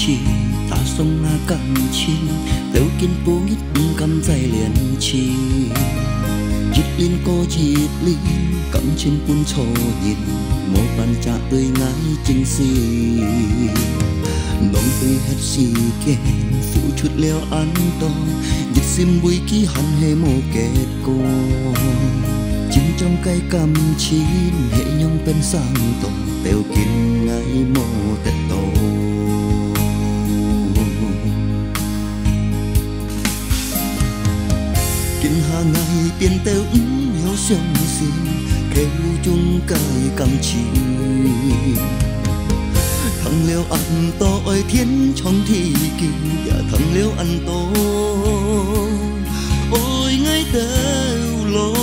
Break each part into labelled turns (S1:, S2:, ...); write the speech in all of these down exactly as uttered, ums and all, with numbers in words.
S1: 起，他送那感情，都見半日唔敢再聯繫。熱戀過熱戀，感情半錯認，冇辦法對愛正視。浪費hết時間，付出了很多，熱心每記恨係冇結果。chính trong cái cảm chín hệ nhung bên sang tổ đều kín ngày mô tết tổ kín hàng ngày tiền tiêu hiếu sương xin kêu chung cái cảm chín thằng liêu ăn tội thiên trong thi kỳ và thằng liêu ăn tổ ôi ngay têu lô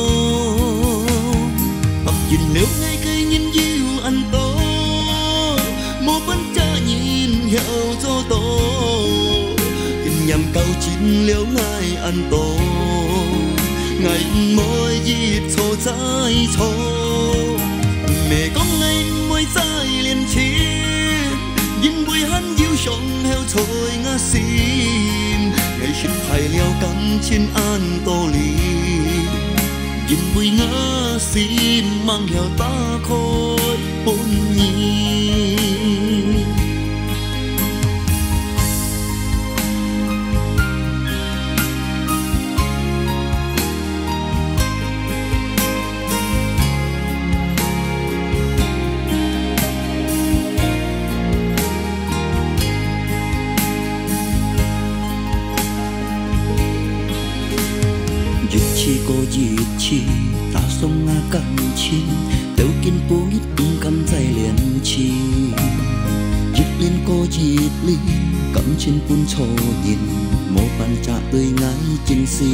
S1: nhìn liễu ngay cây nhìn yêu ăn tô một bánh cha nhìn hiệu cho tô nhìn nhằm cầu chín liễu ngay ăn tô ngày môi dịp xô trái xô mẹ có ngày môi trái liền chiến nhìn vui hắn yêu sống heo thôi ngã xin ngày xin phải liễu cắm trên ăn tô ly nhìn vui ngỡ xin mang theo ta khôi hôn nhi chỉ có gì chi ta sống ngã cảm chín đều kiên cố ít tung cầm dài liền chi dứt lên có gì liên cầm trên bún cho nhìn một bàn trà tươi ngái trên xì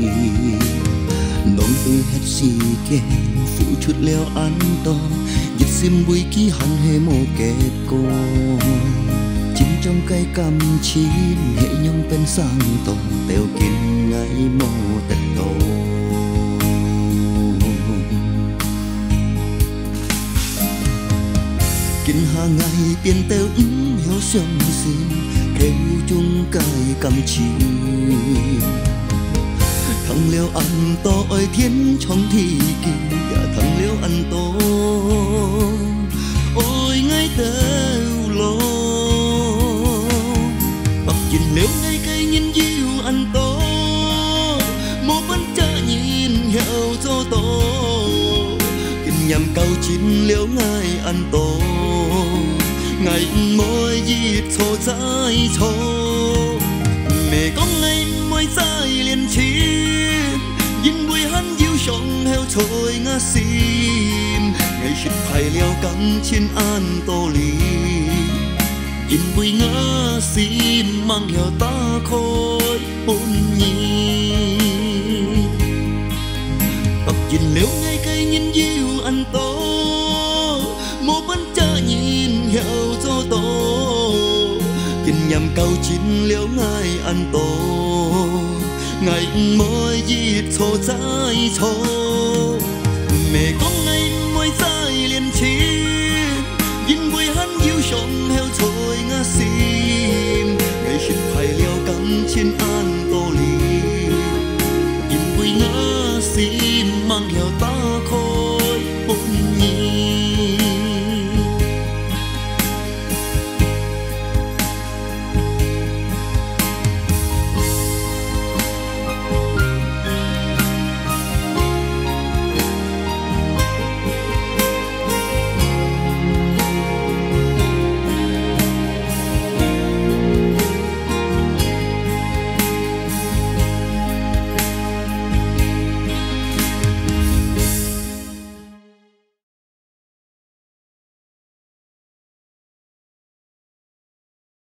S1: nón tươi hết xì kê phụ chút leo ăn to dứt xiêm bùi ký hẳn hệ mồ kết cô chính trong cái cảm chín hệ nhung bên sang tổ đều kiên ngày mồ tết tổ kinh hàng ngày tiền tiêu hiếu sương xin kêu chung cái cảm chín thằng liêu ăn tội thiên trong thi kỳ và thằng liêu ăn tô ôi ngay têu lô bạc nhìn liêu ngay cây nhìn yêu ăn tô một bánh cha nhìn hiệu cho tô kinh nhằm cầu chín liêu ngay ăn tô ngày môi dịp xô trái xô mẹ có ngày môi trái liền chiến nhìn vui hắn yêu sống heo trôi ngã xin ngày xin phải leo cắm trên ăn tô ly nhìn vui ngã xin mang theo ta khôi hôn nhi bạc nhìn liễu ngay cây nhìn yêu ăn tô một bánh cha nhìn hiệu cho tô kinh nhằm cầu chín liễu ngay ăn tô ngày môi dịp xô trái xô mẹ có ngày môi trái liền chiến nhìn vui hắn yêu sống heo trôi ngã xin ngày xin phải leo cắm trên ăn tô ly nhìn vui ngã xin